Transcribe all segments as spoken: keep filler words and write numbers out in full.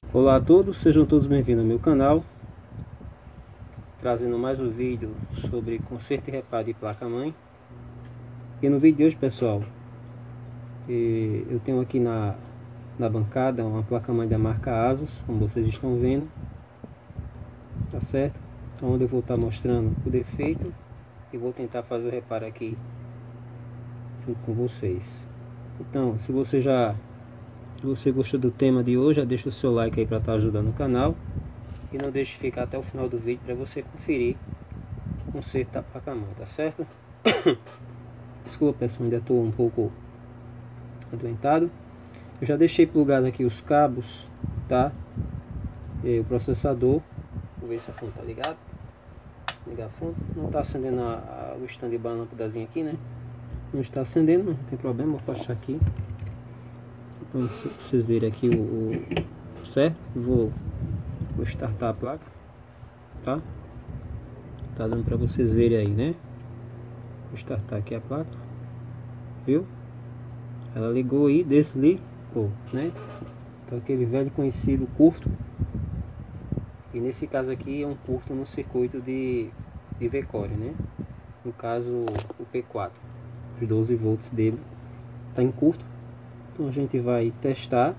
Olá a todos, sejam todos bem-vindos ao meu canal, trazendo mais um vídeo sobre conserto e reparo de placa-mãe. E no vídeo de hoje, pessoal, eu tenho aqui na, na bancada uma placa-mãe da marca ASUS, como vocês estão vendo, tá certo? Onde eu vou estar mostrando o defeito e vou tentar fazer o reparo aqui junto com vocês. Então, se você já Se você gostou do tema de hoje, já deixa o seu like aí para estar ajudando o canal. E não deixe de ficar até o final do vídeo para você conferir o conserto da placa-mãe, tá certo? Desculpa, pessoal, ainda estou um pouco adoentado. Eu já deixei plugado aqui os cabos, tá? E o processador. Vou ver se a fonte tá ligada. Ligar a fonte. Não está acendendo a, a, o stand de lâmpadazinha aqui, né? Não está acendendo, não tem problema, vou fechar aqui. Então, se vocês verem aqui o, o certo, vou, vou startar a placa, tá? Tá dando para vocês verem aí, né? Vou startar aqui a placa, viu? Ela ligou e desligou, né? Então aquele velho conhecido curto. E nesse caso aqui é um curto no circuito de, de V-Core, né? No caso o P quatro, os doze volts dele tá em curto. Então a gente vai testar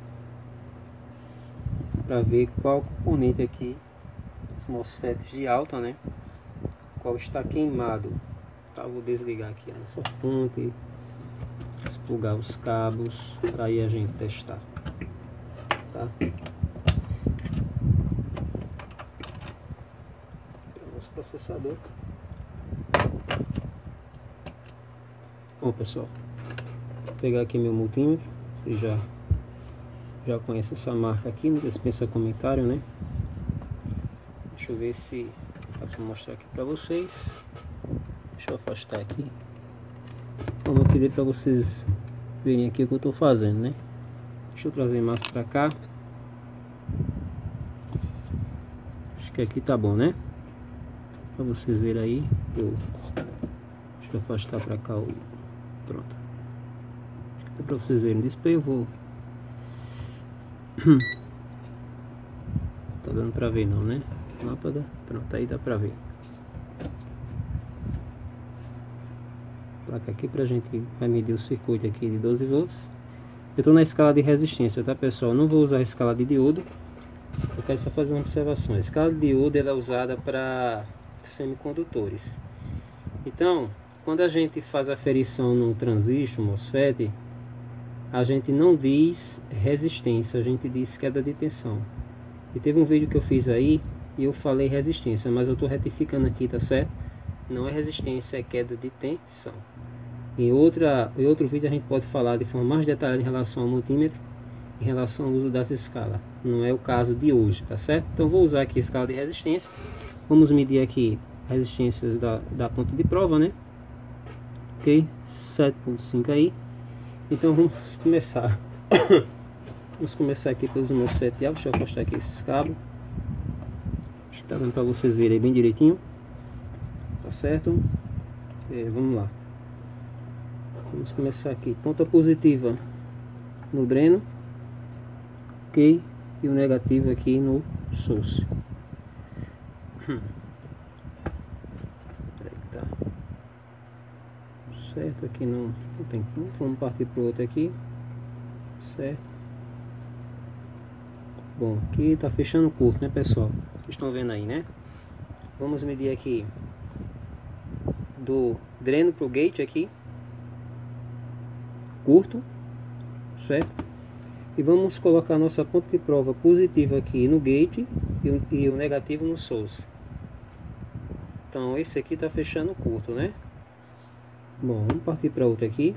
para ver qual componente aqui dos MOSFETs de alta, né, qual está queimado, tá? Vou desligar aqui essa fonte, desplugar os cabos para aí a gente testar, tá? Nosso processador. Bom, pessoal, vou pegar aqui meu multímetro. Você já, já conhece essa marca aqui, não dispensa comentário, né? Deixa eu ver se dá para mostrar aqui para vocês. Deixa eu afastar aqui. Como eu queria para vocês verem aqui o que eu estou fazendo, né? Deixa eu trazer mais para cá. Acho que aqui tá bom, né? Para vocês verem aí. Eu... Deixa eu afastar para cá o... Pronto. Para vocês verem o display, eu vou. Tá dando pra ver não, né? Lâmpada, pronto, aí dá pra ver. Placa aqui pra gente vai medir o circuito aqui de doze volts. Eu tô na escala de resistência, tá, pessoal? Eu não vou usar a escala de diodo. Eu quero só fazer uma observação. A escala de diodo ela é usada para semicondutores. Então, quando a gente faz a aferição no transistor, MOSFET, a gente não diz resistência, a gente diz queda de tensão. E teve um vídeo que eu fiz aí e eu falei resistência, mas eu estou retificando aqui, tá certo? Não é resistência, é queda de tensão. Em, outra, em outro vídeo a gente pode falar de forma mais detalhada em relação ao multímetro, em relação ao uso dessa escala. Não é o caso de hoje, tá certo? Então vou usar aqui a escala de resistência. Vamos medir aqui resistências da, da ponta de prova, né? Ok, sete ponto cinco aí. Então vamos começar. Vamos começar aqui pelos MOSFET de alta. Deixa eu afastar aqui esses cabos. Acho que tá dando para vocês verem bem direitinho. Tá certo? É, vamos lá. Vamos começar aqui. Ponta positiva no dreno. Ok. E o negativo aqui no source. Certo, aqui não, não tem ponto. Vamos partir para o outro aqui. Certo. Bom, aqui tá fechando curto, né, pessoal? Vocês estão vendo aí, né? Vamos medir aqui do dreno pro gate aqui. Curto. Certo? E vamos colocar nossa ponta de prova positiva aqui no gate e o, e o negativo no source. Então esse aqui tá fechando curto, né? Bom, vamos partir para outra aqui.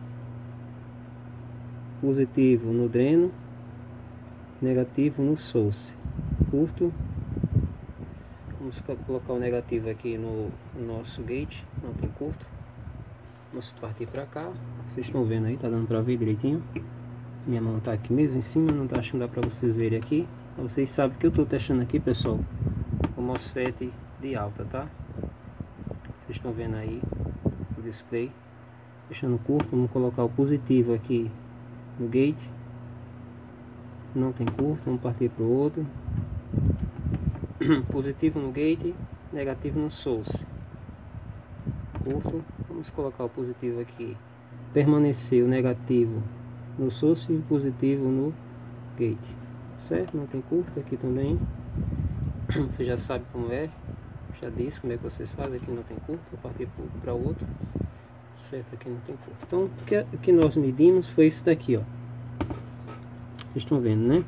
Positivo no dreno, negativo no source. Curto. Vamos colocar o negativo aqui no nosso gate, não tem curto. Vamos partir para cá. Vocês estão vendo aí, tá dando para ver direitinho. Minha mão tá aqui mesmo em cima, não tá achando, dá para vocês verem aqui. Vocês sabem que eu tô testando aqui, pessoal, o MOSFET de alta, tá? Vocês estão vendo aí o display. Fechando curto, vamos colocar o positivo aqui no gate não tem curto. Vamos partir para o outro. Positivo no gate, negativo no source. Curto. Vamos colocar o positivo aqui. Permanecer o negativo no source e o positivo no gate. Certo? Não tem curto aqui também. Você já sabe como é. Já disse como é que vocês fazem. Aqui não tem curto. Vou partir para o outro. Certo? Aqui não tem curto. Então o que, o que nós medimos foi isso daqui, ó. Vocês estão vendo, né?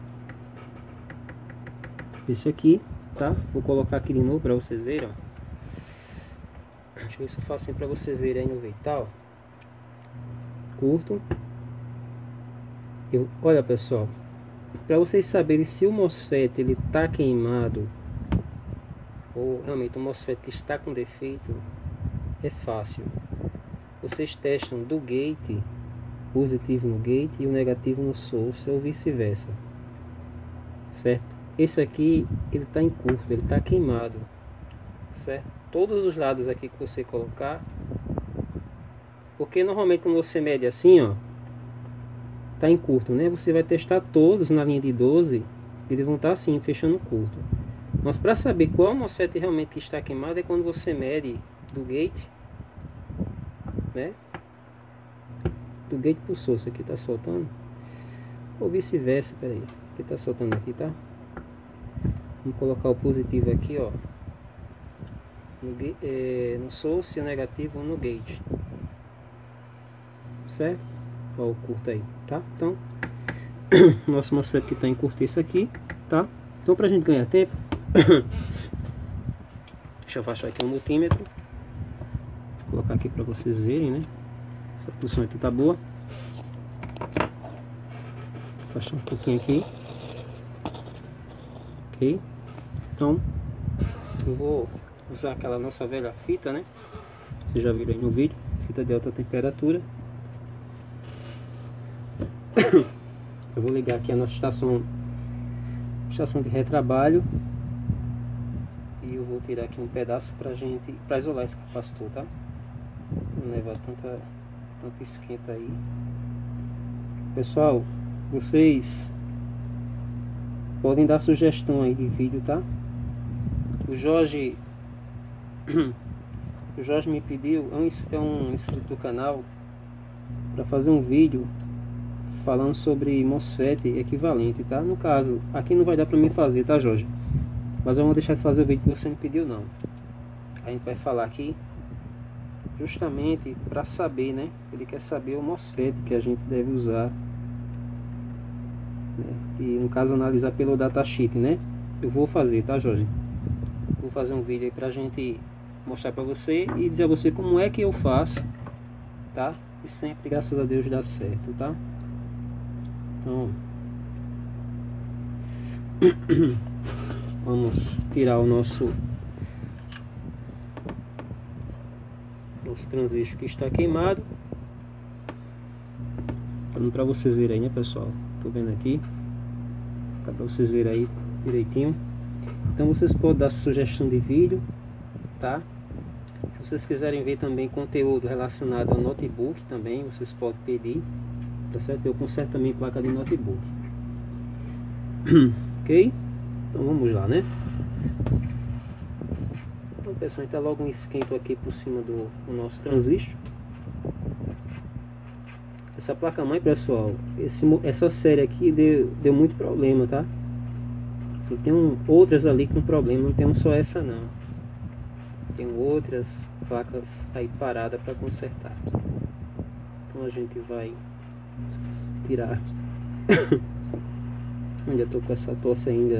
Esse aqui, tá? Vou colocar aqui de novo para vocês verem, ó. Deixa eu ver se eu faço assim para vocês verem aí no Veital. Curto. Eu, olha pessoal, para vocês saberem se o MOSFET ele tá queimado ou realmente o MOSFET que está com defeito, é fácil. Vocês testam do gate, positivo no gate e o negativo no source ou vice-versa, certo? Esse aqui ele está em curto, ele está queimado, certo? Todos os lados aqui que você colocar, porque normalmente quando você mede assim, ó, tá em curto, né? Você vai testar todos na linha de doze, eles vão estar assim, fechando curto. Mas para saber qual MOSFET realmente que está queimado é quando você mede do gate, né? Do gate pro source. Aqui tá soltando, ou vice-versa, peraí, aqui tá soltando aqui, tá? Vamos colocar o positivo aqui, ó, no, é, no source e o negativo no gate, certo? Ó, o curto aí, tá? Então nosso MOSFET que tá em curto isso aqui, tá? Então pra gente ganhar tempo deixa eu afastar aqui o multímetro, vou colocar aqui pra vocês verem, né? Essa posição aqui tá boa. Vou afastar um pouquinho aqui. Ok? Então eu vou usar aquela nossa velha fita, né? Vocês já viram aí no vídeo, fita de alta temperatura. Eu vou ligar aqui a nossa estação estação de retrabalho e eu vou tirar aqui um pedaço pra gente, para isolar esse capacitor, tá? Não levar tanta tanto esquenta aí. Pessoal, vocês podem dar sugestão aí de vídeo, tá? O Jorge o Jorge me pediu, é um, é um inscrito do canal, para fazer um vídeo falando sobre MOSFET equivalente, tá? No caso, aqui não vai dar para mim fazer, tá, Jorge? Mas eu não vou deixar de fazer o vídeo que você me pediu, não. A gente vai falar aqui justamente para saber, né? Ele quer saber o MOSFET que a gente deve usar, né? E no caso analisar pelo datasheet, né? Eu vou fazer, tá, Jorge? Vou fazer um vídeo aí pra gente mostrar para você e dizer a você como é que eu faço, tá? E sempre, graças a Deus, dá certo, tá? Então vamos tirar o nosso nosso transistor que está queimado, para vocês verem aí, né, pessoal? Tô vendo aqui, para vocês verem aí direitinho. Então vocês podem dar sugestão de vídeo, tá? Se vocês quiserem ver também conteúdo relacionado ao notebook também, vocês podem pedir, tá certo? Eu conserto também placa de notebook. Ok? Então vamos lá, né? Então pessoal, está logo um esquento aqui por cima do, do nosso transistor. Essa placa mãe, pessoal, esse, essa série aqui deu, deu muito problema, tá? Tem um, outras ali com problema, não tem só essa não. Tem outras placas aí paradas para consertar. Então a gente vai tirar. Ainda tô com essa tosse ainda.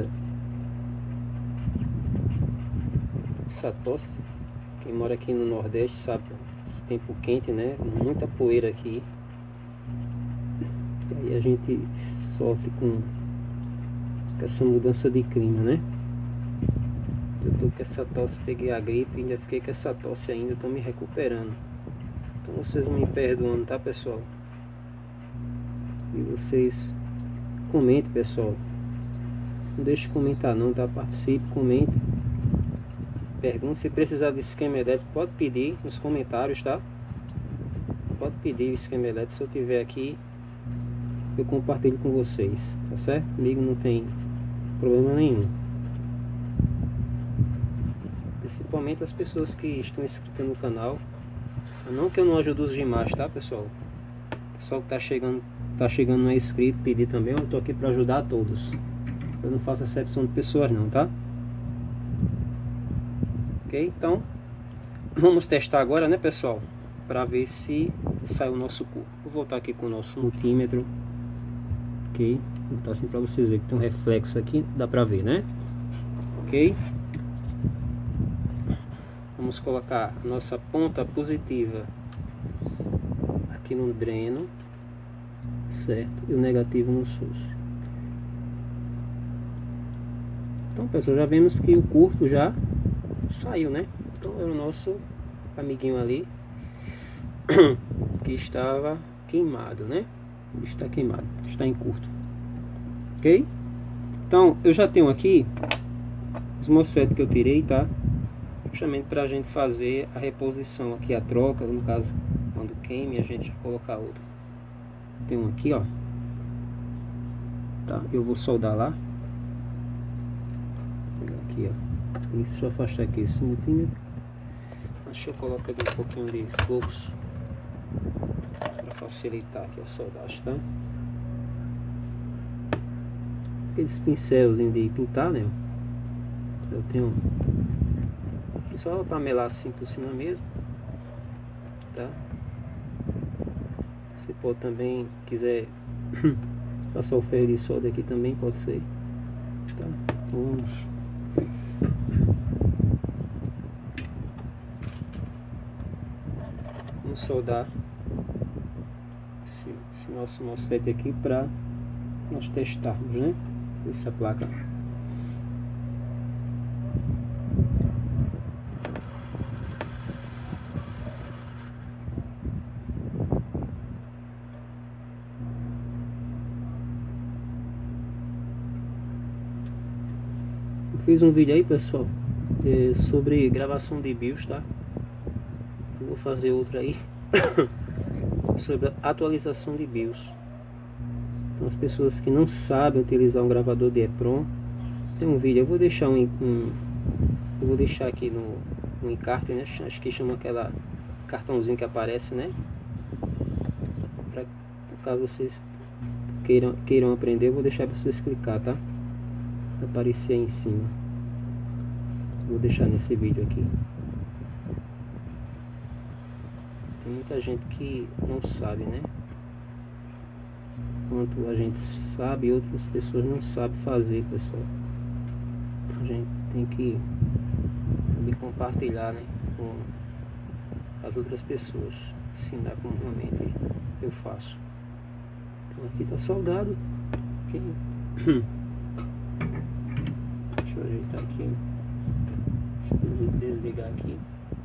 Essa tosse. Quem mora aqui no Nordeste sabe, esse tempo quente, né? Muita poeira aqui. E aí a gente sofre com essa mudança de clima, né? Eu tô com essa tosse, peguei a gripe e ainda fiquei com essa tosse ainda, tô me recuperando. Então vocês vão me perdoando, tá, pessoal? E vocês comentem, pessoal. Não deixe de comentar não, tá? Participe, comente. Pergunte, se precisar de esquema elétrico, pode pedir nos comentários, tá? Pode pedir o esquema elétrico, se eu tiver aqui eu compartilho com vocês, tá certo? Comigo não tem problema nenhum. Principalmente as pessoas que estão inscritas no canal. Não que eu não ajudo os demais, tá, pessoal? O pessoal que tá chegando, tá chegando não é inscrito, pedir também, eu tô aqui para ajudar a todos. Eu não faço acepção de pessoas não, tá? Ok, então vamos testar agora, né, pessoal? Para ver se sai o nosso curto. Vou voltar aqui com o nosso multímetro. Ok, vou botar assim para vocês verem que tem um reflexo aqui, dá para ver, né? Ok. Vamos colocar a nossa ponta positiva aqui no dreno, certo? E o negativo no source. Então, pessoal, já vemos que o curto já saiu, né? Então é o nosso amiguinho ali que estava queimado, né? Está queimado, está em curto. Ok? Então eu já tenho aqui os MOSFET que eu tirei, tá? Justamente para a gente fazer a reposição aqui, a troca, no caso quando queime a gente colocar outro. Tem um aqui, ó. Tá? Eu vou soldar lá. Aqui, ó. Deixa eu afastar aqui esse multímetro. Deixa eu colocar aqui um pouquinho de fluxo para facilitar aqui a soldagem, tá? Aqueles pincelzinhos de pintar, né? Eu tenho só para melar assim por cima mesmo, tá? Você pode também, quiser passar o ferro de solda aqui também, pode ser, tá? Vamos vamos soldar esse, esse nosso MOSFET aqui para nós testarmos, né? Essa placa. Fiz um vídeo aí, pessoal, é, sobre gravação de BIOS, tá? Eu vou fazer outro aí sobre a atualização de BIOS. Então, as pessoas que não sabem utilizar um gravador de EEPROM, tem um vídeo. Eu vou deixar um, um eu vou deixar aqui no, no encarte, né? Acho que chama aquela cartãozinho que aparece, né? Para caso vocês queiram queiram aprender, eu vou deixar para vocês clicar, tá? Aparecer aí em cima. Vou deixar nesse vídeo aqui. Tem muita gente que não sabe, né? Enquanto a gente sabe, outras pessoas não sabem fazer, pessoal. A gente tem que também compartilhar, né, com as outras pessoas, ensinar como realmente eu faço. Então aqui tá soldado. Okay. Deixa eu ajeitar aqui. Deixa eu desligar aqui.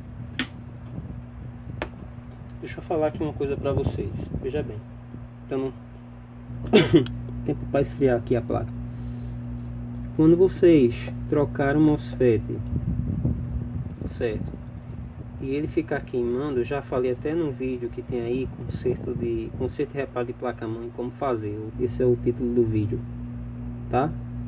Deixa eu falar aqui uma coisa pra vocês. Veja bem. Então, tempo para esfriar aqui a placa. Quando vocês trocaram o MOSFET, certo? E ele ficar queimando, eu já falei até no vídeo que tem aí conserto de conserto e reparo de placa-mãe, como fazer. Esse é o título do vídeo, tá?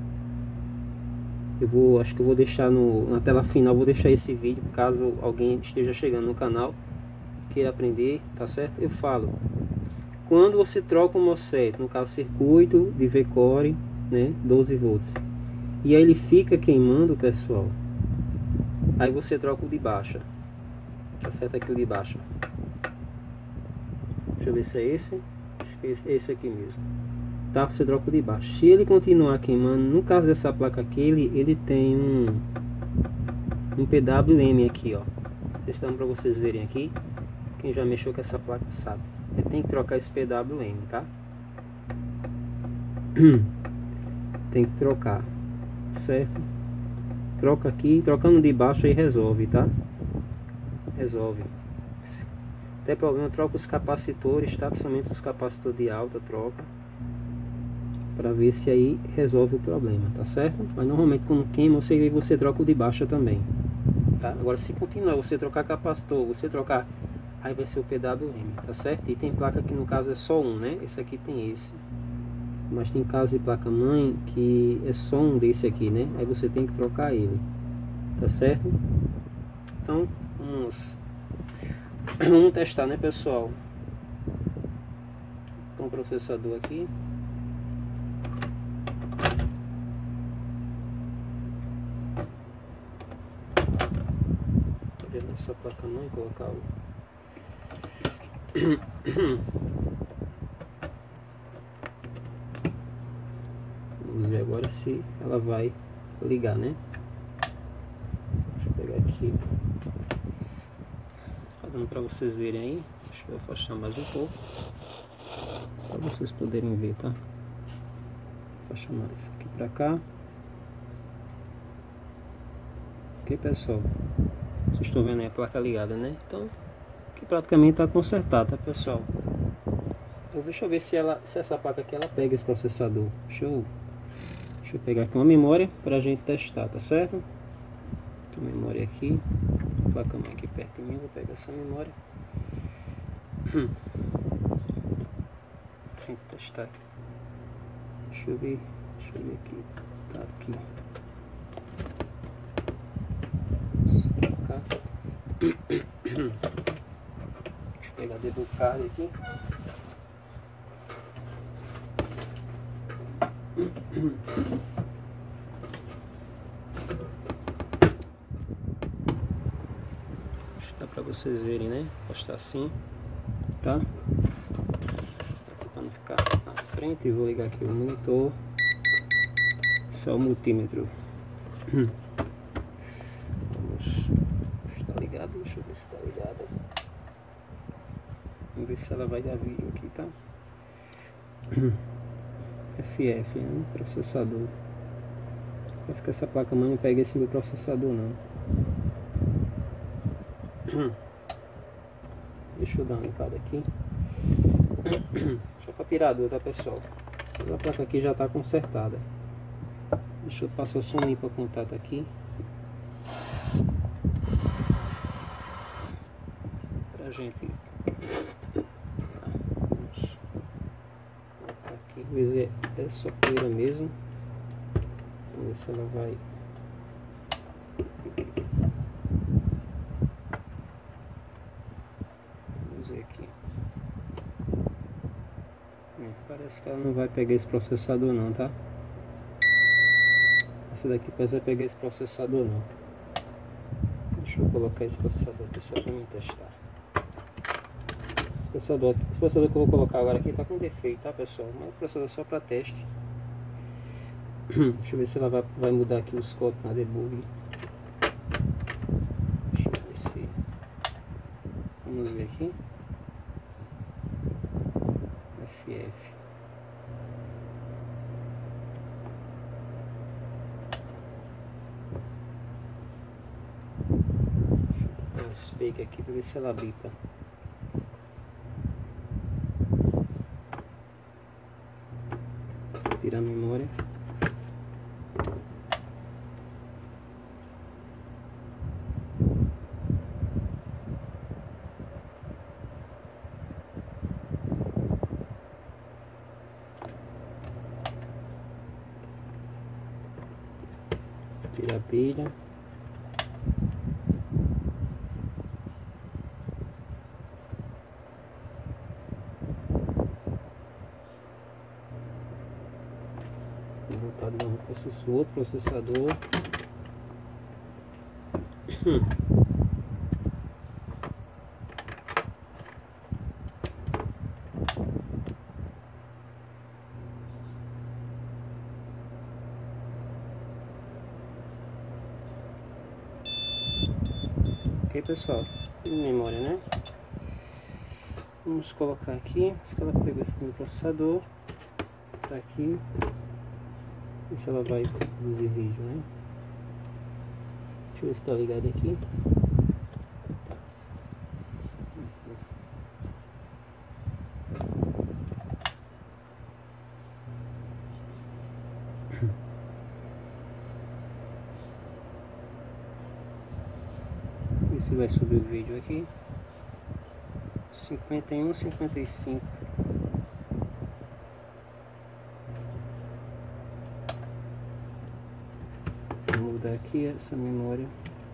Eu vou, acho que eu vou deixar no, na tela final, vou deixar esse vídeo caso alguém esteja chegando no canal, queira aprender, tá certo? Eu falo, quando você troca o MOSFET, no caso circuito de V-Core, né, doze volts, e aí ele fica queimando, pessoal, aí você troca o de baixa, tá certo? Aqui o de baixa, deixa eu ver se é esse, acho que é esse, esse aqui mesmo. Tá, você troca o de baixo. Se ele continuar queimando, no caso dessa placa aqui, ele, ele tem um um P W M aqui, ó. Testando para vocês verem aqui. Quem já mexeu com essa placa sabe. Ele tem que trocar esse P W M, tá? Tem que trocar, certo? Troca aqui, trocando de baixo aí resolve, tá? Resolve. Se tem problema, troca os capacitores, tá? Principalmente os capacitores de alta, troca, para ver se aí resolve o problema, tá certo? Mas normalmente quando queima, você, você troca o de baixa também, tá? Agora se continuar, você trocar capacitor, você trocar, aí vai ser o P W M, tá certo? E tem placa que no caso é só um, né? Esse aqui tem esse, mas tem casos de placa-mãe que é só um desse aqui, né? Aí você tem que trocar ele, tá certo? Então vamos, vamos testar, né, pessoal? Com o processador aqui. Olhando essa placa-mãe, colocar o vamos ver agora se ela vai ligar, né? Deixa eu pegar aqui, tá dando para vocês verem aí. Deixa eu afastar mais um pouco para vocês poderem ver, tá? Vou chamar isso aqui para cá. Ok, pessoal? Vocês estão vendo aí a placa ligada, né? Então que praticamente está consertado, tá, pessoal? Eu, deixa eu ver se ela, se essa placa aqui ela pega esse processador. Deixa eu, deixa eu pegar aqui uma memória para a gente testar, tá certo? Tem memória aqui, a placa mãe aqui perto de mim, vou pegar essa memória. Hum. Pra gente testar aqui. Deixa eu ver, deixa eu ver aqui, tá aqui. Deixa eu pegar debug card aqui. Dá pra vocês verem, né? Postar assim, tá? Pra não ficar na frente, vou ligar aqui o monitor. Esse é o multímetro. Ligado, deixa eu ver se está ligada. Vamos ver se ela vai dar vídeo aqui, tá? F F, né? Processador. Parece que essa placa mãe não pega esse meu processador, não. Deixa eu dar uma limpada aqui. Só para tirar a dor, tá, pessoal? A placa aqui já está consertada. Deixa eu passar só um limpa contato aqui. Pra gente. Vamos colocar aqui. Ver se é só poeira mesmo. Vamos ver se ela vai. Vamos ver aqui. É, parece que ela não vai pegar esse processador não, tá? Essa daqui parece que vai pegar esse processador não. Deixa eu colocar esse processador aqui só para me testar. Esse processador, esse processador que eu vou colocar agora aqui tá com defeito, tá, pessoal? Mas o processador só para teste. Deixa eu ver se ela vai, vai mudar aqui os códigos na debug. Deixa eu ver se... Vamos ver aqui. F F. Bake aqui para ver se ela bipa. Vou tirar a memória. Tirar a pilha. Voltar de novo para esse outro processador. Hum. Ok, pessoal, tem memória, né? Vamos colocar aqui. Se ela pegou esse primeiro processador, tá aqui. E se ela vai produzir vídeo, né? Deixa eu ver se tá ligado aqui. Ver se vai subir o vídeo aqui. cinquenta e um, cinquenta e cinco. aqui essa memória.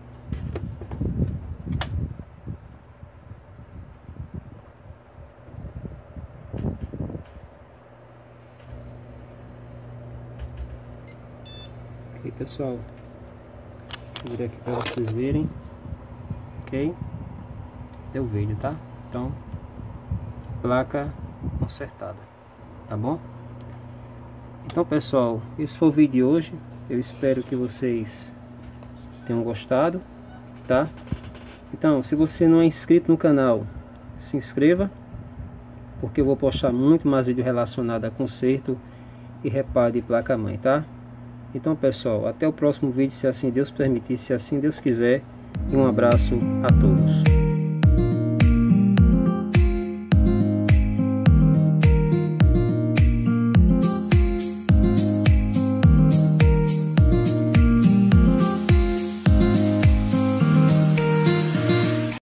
Ok, pessoal, vou virar aqui para vocês verem. Ok, deu vídeo, tá? Então, placa consertada, tá bom? Então, pessoal, esse foi o vídeo de hoje. Eu espero que vocês tenham gostado, tá? Então, se você não é inscrito no canal, se inscreva, porque eu vou postar muito mais vídeo relacionado a conserto e reparo de placa-mãe, tá? Então, pessoal, até o próximo vídeo, se assim Deus permitir, se assim Deus quiser, e um abraço a todos.